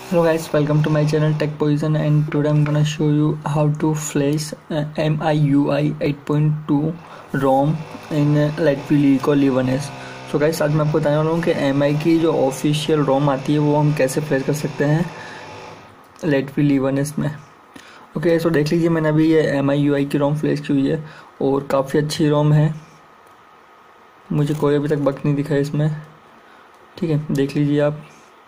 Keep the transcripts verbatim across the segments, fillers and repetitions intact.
Hello guys, welcome to my channel Tech Poison, and today I'm gonna show you how to flash uh, M I U I eight point two ROM in uh, Latvilia को one S. So guys, आज मैं आपको बताने वाला हूँ कि M I की जो ऑफिशियल रोम आती है वो हम कैसे फ्लैश कर सकते हैं Latvilia वन एस में। ओके, सो देख लीजिए, मैंने अभी ये M I U I की रोम फ्लैश की हुई है और काफ़ी अच्छी रोम है, मुझे कोई अभी तक बग नहीं दिखा है इसमें। ठीक है, देख लीजिए आप,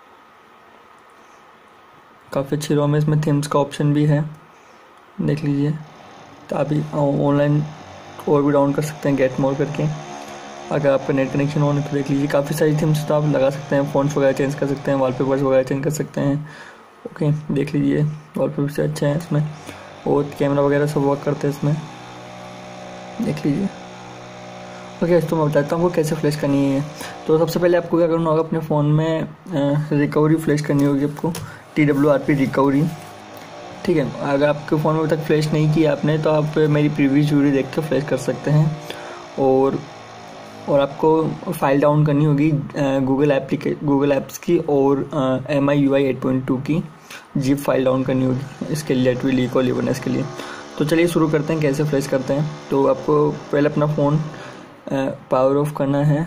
काफ़ी अच्छी रोम है। इसमें थीम्स का ऑप्शन भी है, देख लीजिए। तो आप ऑनलाइन और भी डाउन कर सकते हैं गेट मोर करके, अगर आपका नेट कनेक्शन ऑन है तो देख लीजिए। काफ़ी सारी थीम्स तो आप लगा सकते हैं, फ़ॉन्ट्स वगैरह चेंज कर सकते हैं, वॉलपेपर्स वगैरह चेंज कर सकते हैं। ओके, देख लीजिए, वॉलपेपर से अच्छे हैं इसमें, और कैमरा वगैरह सब वर्क करते हैं इसमें, देख लीजिए। ओके, तो मैं बताता हूँ आपको कैसे फ्लैश करनी है। तो सबसे पहले आपको क्या करना होगा, अपने फ़ोन में रिकवरी फ्लैश करनी होगी आपको, T W R P recovery. ठीक है, अगर आपके फ़ोन में अभी तक फ्लैश नहीं किया आपने तो आप मेरी प्रीवियस वीडियो देख कर फ्लैश कर सकते हैं। और और आपको फाइल डाउन करनी होगी गूगल एप्लीके गूगल एप्स की, और M I U I eight point two की जिप फाइल डाउन करनी होगी इसके लिए, Latvilia को वन एस के लिए। तो चलिए शुरू करते हैं कैसे फ्लैश करते हैं। तो आपको पहले अपना फ़ोन पावर ऑफ करना है।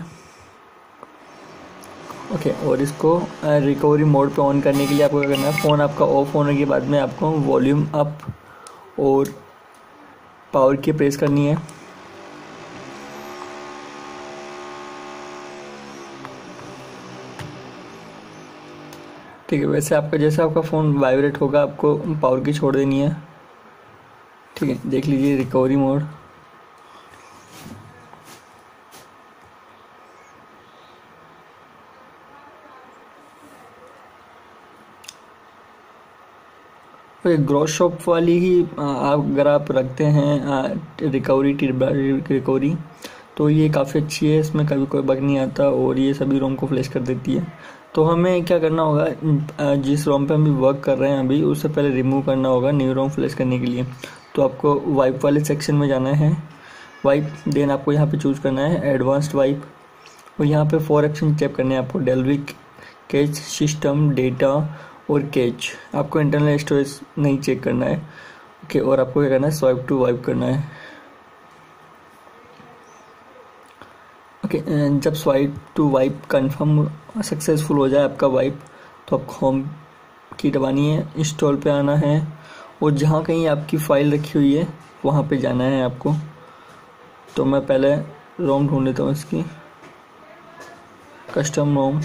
ओके okay, और इसको रिकवरी मोड पे ऑन करने के लिए आपको क्या करना है, फ़ोन आपका ऑफ होने के बाद में आपको वॉल्यूम अप और पावर की प्रेस करनी है। ठीक है, वैसे आपका जैसे आपका फ़ोन वाइब्रेट होगा आपको पावर की छोड़ देनी है। ठीक है, देख लीजिए रिकवरी मोड। ग्रॉस शॉप वाली ही आप अगर आप रखते हैं रिकवरी रिकवरी तो ये काफ़ी अच्छी है, इसमें कभी कोई बग नहीं आता और ये सभी रोम को फ्लैश कर देती है। तो हमें क्या करना होगा, जिस रोम पे हम वर्क कर रहे हैं अभी, उससे पहले रिमूव करना होगा न्यू रोम फ्लैश करने के लिए। तो आपको वाइप वाले सेक्शन में जाना है, वाइप, देन आपको यहाँ पे चूज़ करना है एडवांस्ड वाइप, और यहाँ पे फोर ऑप्शन टैप करने हैं आपको, डेल्विक, कैच, सिस्टम, डेटा और कैच। आपको इंटरनल स्टोरेज नहीं चेक करना है। ओके, और आपको क्या करना है, स्वाइप टू वाइप करना है। ओके, जब swipe to wipe confirm successful हो जाए आपका वाइप, तो आपको होम की दबानी है, इंस्टॉल पे आना है, और जहाँ कहीं आपकी फ़ाइल रखी हुई है वहाँ पे जाना है आपको। तो मैं पहले रोम ढूंढ लेता हूँ इसकी, कस्टम रोम।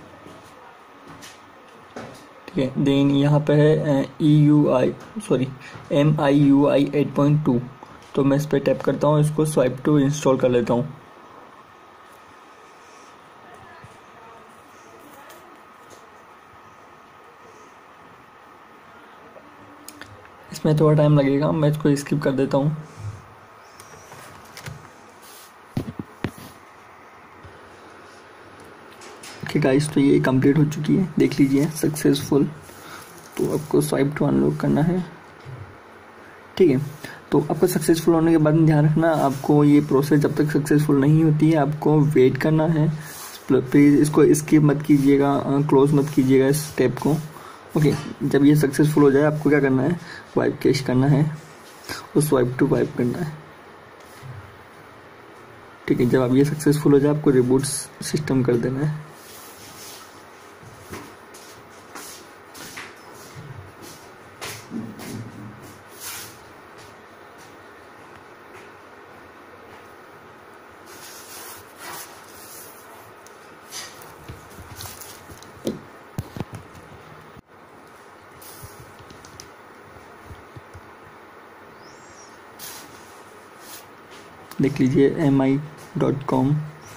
ठीक है, देन यहाँ पे है E U I sorry M I U I eight point two. तो मैं इस पर टैप करता हूँ, इसको स्वाइप टू इंस्टॉल कर लेता हूँ। इसमें थोड़ा टाइम लगेगा, मैं इसको स्किप कर देता हूँ। ओके गाइस, तो ये कंप्लीट हो चुकी है, देख लीजिए सक्सेसफुल। तो आपको स्वाइप टू अनलॉक करना है। ठीक है, तो आपको सक्सेसफुल होने के बाद ध्यान रखना, आपको ये प्रोसेस जब तक सक्सेसफुल नहीं होती है आपको वेट करना है। प्लीज़ इसको स्किप मत कीजिएगा, क्लोज मत कीजिएगा इस स्टेप को। ओके, जब ये सक्सेसफुल हो जाए आपको क्या करना है, वाइप कैश करना है और स्वाइप टू वाइप करना है। ठीक है, जब आप ये सक्सेसफुल हो जाए आपको रिबूट सिस्टम कर देना है। देख लीजिए M I dot com.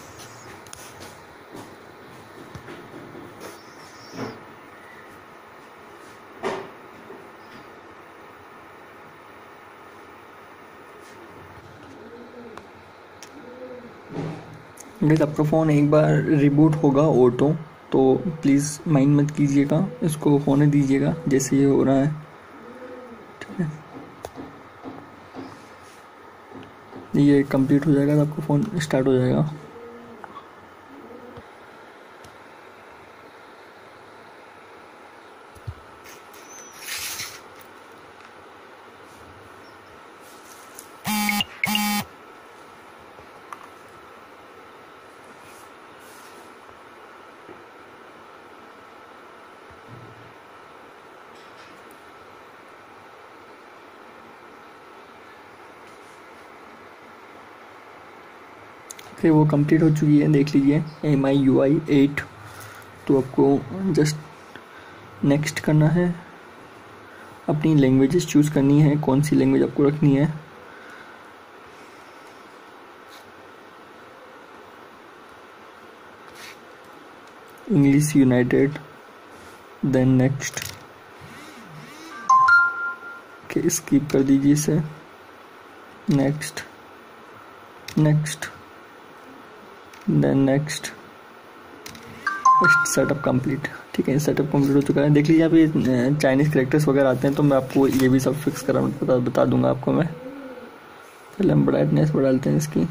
Guys, आपका फ़ोन एक बार रिबूट होगा ऑटो, तो प्लीज़ माइंड मत कीजिएगा, इसको होने दीजिएगा जैसे ये हो रहा है। ठीक है, ये कंप्लीट हो जाएगा तो आपका फ़ोन स्टार्ट हो जाएगा। ओके, वो कंप्लीट हो चुकी है, देख लीजिए M I U I eight. तो आपको जस्ट नेक्स्ट करना है, अपनी लैंग्वेजेस चूज़ करनी है, कौन सी लैंग्वेज आपको रखनी है। English United, then next. Okay, skip कर दीजिए इसे, next next then next. Setup complete. ठीक है, सेटअप कंप्लीट हो चुका है। देख लीजिए, आप चाइनीज़ कैरेक्टर्स वगैरह आते हैं तो मैं आपको ये भी सब फिक्स करा बता बता दूंगा आपको मैं। पहले हम ब्राइटनेस बढ़ाते हैं इसकी।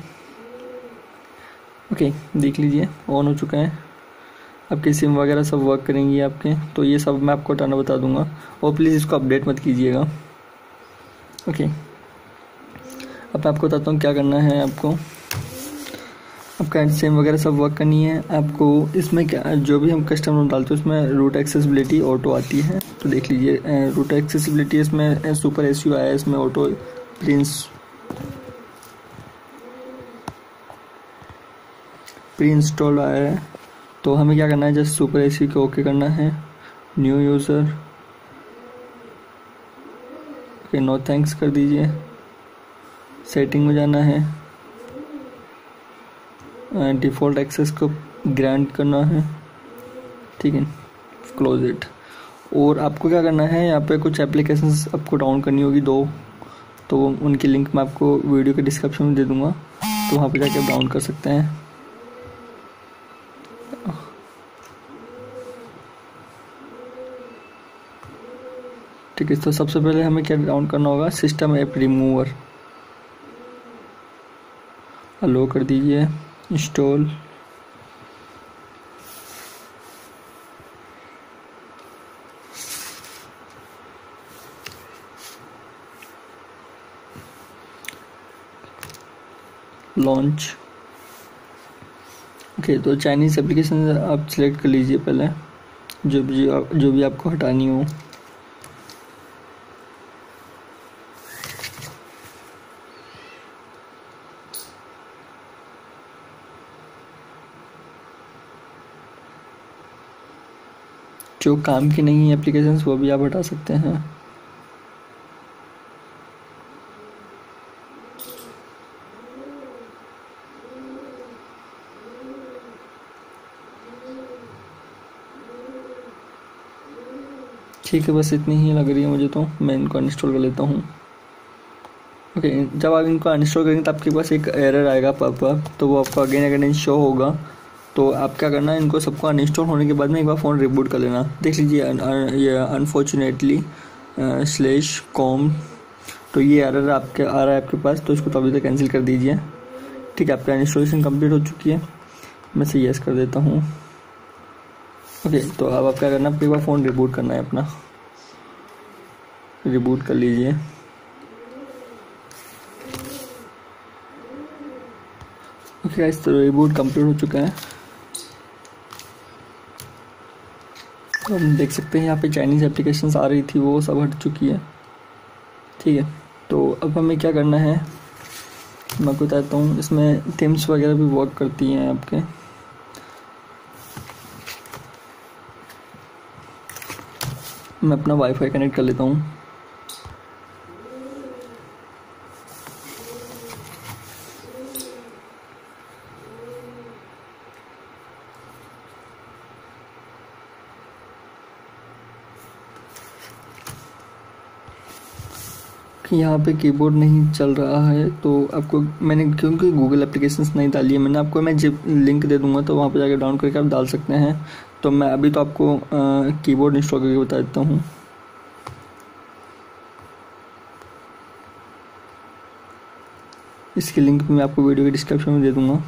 ओके, देख लीजिए ऑन हो चुका है। आपकी सिम वगैरह सब वर्क करेंगी आपके, तो ये सब मैं आपको हटाना बता दूंगा, और प्लीज़ इसको अपडेट मत कीजिएगा। ओके, अब मैं आपको बताता हूँ क्या करना है। आपको आपका सिम वगैरह सब वर्क करनी है आपको। इसमें क्या, जो भी हम कस्टमर डालते हैं उसमें रूट एक्सेसिबिलिटी ऑटो आती है, तो देख लीजिए रूट एक्सेसिबिलिटी इसमें सुपर एस यू आया है, इसमें ऑटो प्रिंस प्री इंस्टॉल आया है। तो हमें क्या करना है, जस्ट सुपर एस यू को ओके करना है। New user, okay no thanks कर दीजिए। सेटिंग में जाना है, डिफ़ॉल्ट एक्सेस को ग्रांट करना है, ठीक है, क्लोज इट। और आपको क्या करना है, यहाँ पे कुछ एप्लीकेशंस आपको डाउन करनी होगी दो, तो उनकी लिंक मैं आपको वीडियो के डिस्क्रिप्शन में दे दूँगा, तो वहाँ पे जाके आप डाउन कर सकते हैं। ठीक है, तो सबसे पहले हमें क्या डाउन करना होगा, सिस्टम ऐप रिमूवर। अलो कर दीजिए, इंस्टॉल। लॉन्च। ओके, तो चाइनीज़ एप्लीकेशन आप सिलेक्ट कर लीजिए पहले, जो भी जो भी आपको हटानी हो। जो काम की नहीं है एप्लीकेशंस वो भी आप हटा सकते हैं। ठीक है, बस इतनी ही लग रही है मुझे, तो मैं इनको अनइंस्टॉल कर लेता हूँ। ओके, जब आप इनको अनइंस्टॉल करेंगे तो आपके पास एक एरर आएगा पॉपअप, तो वो आपको अगेन अगेन शो होगा। तो आप क्या करना है, इनको सबको अनइंस्टॉल होने के बाद में एक बार फ़ोन रिबूट कर लेना। देख लीजिए ये अनफॉर्चुनेटली स्लैश कॉम, तो ये एरर आपके आ रहा है आपके पास, तो इसको तो अभी तक कैंसिल कर दीजिए। ठीक है, आपका इंस्टॉलेशन कंप्लीट हो चुकी है, मैं से यस कर देता हूँ। ओके, तो अब आप क्या करना, आपको एक बार फ़ोन रिबूट करना है अपना, रिबूट कर लीजिए। ओके गाइस, तो रिबूट कंप्लीट हो चुका है। तो हम देख सकते हैं यहाँ पे चाइनीज़ एप्लीकेशंस आ रही थी वो सब हट चुकी है। ठीक है, तो अब हमें क्या करना है मैं आपको बताता हूँ। इसमें थीम्स वगैरह भी वर्क करती हैं आपके। मैं अपना वाईफाई कनेक्ट कर लेता हूँ। यहाँ पे कीबोर्ड नहीं चल रहा है, तो आपको मैंने क्योंकि गूगल एप्लीकेशंस नहीं डाली है मैंने, आपको मैं जिप लिंक दे दूँगा, तो वहाँ पे जाकर डाउन करके आप डाल सकते हैं। तो मैं अभी तो आपको कीबोर्ड इंस्टॉल करके बता देता हूँ। इसकी लिंक भी मैं आपको वीडियो के डिस्क्रिप्शन में दे दूँगा।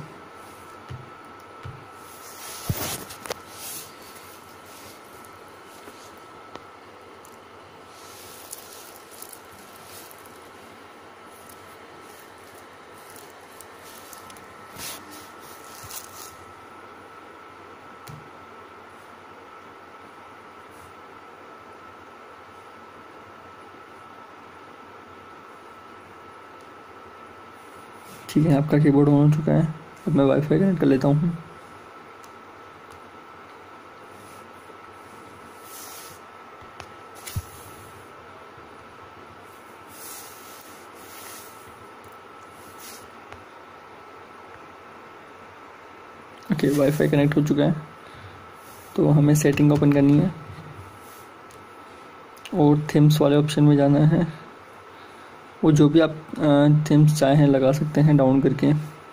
ठीक है, आपका कीबोर्ड ऑन हो चुका है। अब मैं वाईफाई कनेक्ट कर लेता हूँ। ओके, वाईफाई कनेक्ट हो चुका है। तो हमें सेटिंग ओपन करनी है और थीम्स वाले ऑप्शन में जाना है। वो जो भी आप थीम्स चाहें लगा सकते हैं डाउन करके।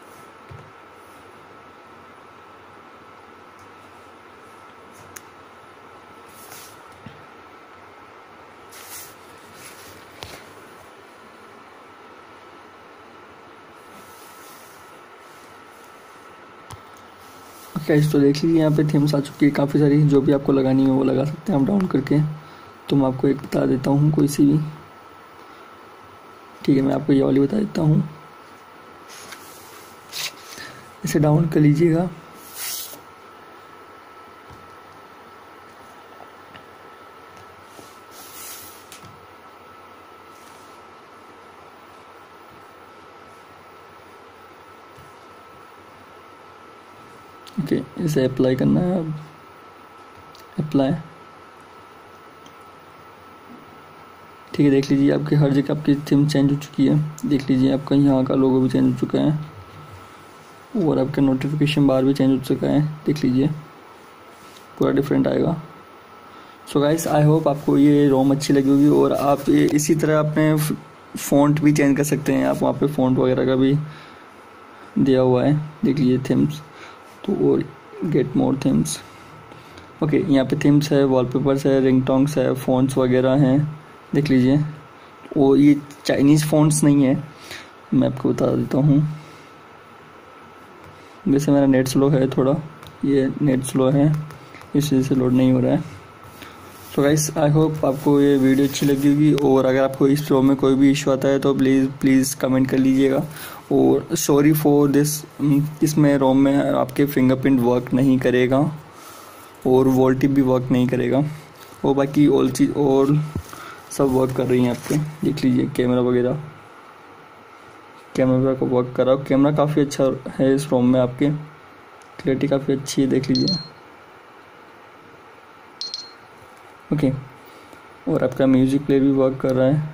गाइस, तो देख लीजिए यहाँ पे थीम्स आ चुकी है काफ़ी सारी। जो भी आपको लगानी है वो लगा सकते हैं आप डाउन करके। तो मैं आपको एक बता देता हूँ कोई सी भी। ठीक है, मैं आपको ये वाली बता देता हूँ। इसे डाउन कर लीजिएगा। ओके okay, इसे अप्लाई करना है। अब अप्लाई। ठीक है, देख लीजिए आपकी हर जगह आपकी थीम चेंज हो चुकी है। देख लीजिए आपका यहाँ का लोगो भी चेंज हो चुका है और आपका नोटिफिकेशन बार भी चेंज हो चुका है। देख लीजिए पूरा डिफरेंट आएगा। सो गाइस, आई होप आपको ये रोम अच्छी लगी होगी। और आप ये इसी तरह अपने फ़ॉन्ट भी चेंज कर सकते हैं। आप वहाँ पे फ़ॉन्ट वगैरह का भी दिया हुआ है। देख लीजिए थीम्स। तो और गेट मोर थीम्स। ओके, यहाँ पे थीम्स है, वॉलपेपर्स है, रिंगटोन्स है, फ़ॉन्ट्स वगैरह हैं। देख लीजिए। और ये चाइनीज़ फ़ॉन्ट्स नहीं है, मैं आपको बता देता हूँ। वैसे मेरा नेट स्लो है थोड़ा, ये नेट स्लो है, इस वजह से लोड नहीं हो रहा है। सो गाइस, आई होप आपको ये वीडियो अच्छी लगी होगी। और अगर आपको इस रोम में कोई भी इशू आता है तो प्लीज़ प्लीज़ कमेंट कर लीजिएगा। और सॉरी फॉर दिस, इसमें रोम में आपके फिंगरप्रिंट वर्क नहीं करेगा और वोल्टिप भी वर्क नहीं करेगा। और बाकी ऑल चीज़ और सब वर्क कर रही हैं आपके। देख लीजिए कैमरा वगैरह, कैमरा का वर्क कर रहा है। कैमरा काफ़ी अच्छा है इस रोम में, आपके क्लैरिटी काफ़ी अच्छी है। देख लीजिए। ओके, और आपका म्यूज़िक प्लेयर भी वर्क कर रहा है।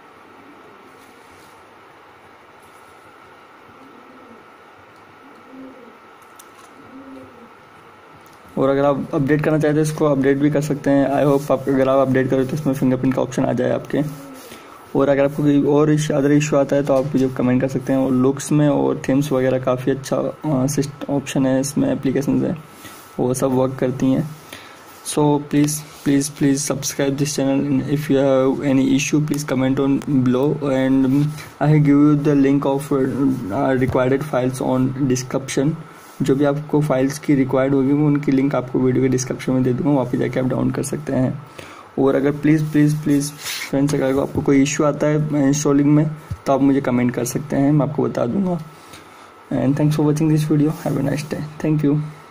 और अगर आप अपडेट करना चाहते हैं इसको अपडेट भी कर सकते हैं। आई होप आप अगर आप अपडेट करें तो इसमें फिंगरप्रिंट का ऑप्शन आ जाए आपके। और अगर आपको कोई और अदर इशू आता है तो आप मुझे कमेंट कर सकते हैं। और लुक्स में और थीम्स वगैरह काफ़ी अच्छा ऑप्शन है इसमें, एप्लीकेशन है, वो सब वर्क करती हैं। So please please please subscribe this channel. If you have any issue, please comment on below, and I will give you the link of uh, required files on description. जो भी आपको files की required होगी वो उनकी link आपको video के description में दे दूँगा, वहाँ पे जाके आप डाउन कर सकते हैं। और अगर प्लीज़ प्लीज़ प्लीज़ फ्रेंड्स, अगर आपको कोई इशू आता है इंस्टॉलिंग में तो आप मुझे कमेंट कर सकते हैं, मैं आपको बता दूँगा। And thanks for watching this video. Have a nice day. Thank you.